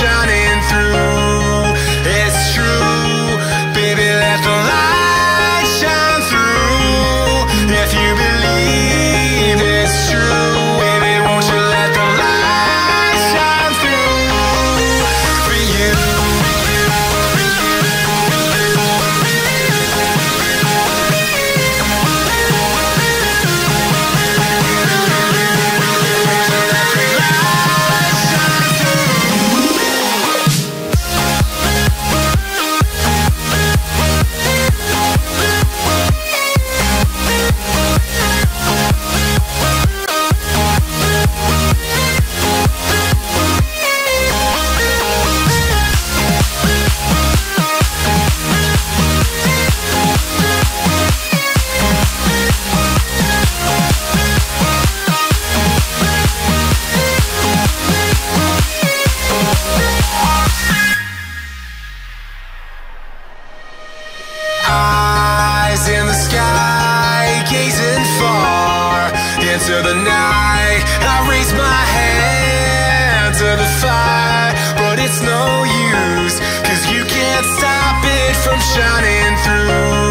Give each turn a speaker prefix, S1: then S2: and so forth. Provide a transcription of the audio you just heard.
S1: shining through. It's true, baby, let the light shine through. If you believe it's true, baby, won't you let the light shine through for you. Eyes in the sky, gazing far into the night. I raise my hand to the fire, but it's no use, 'cause you can't stop it from shining through.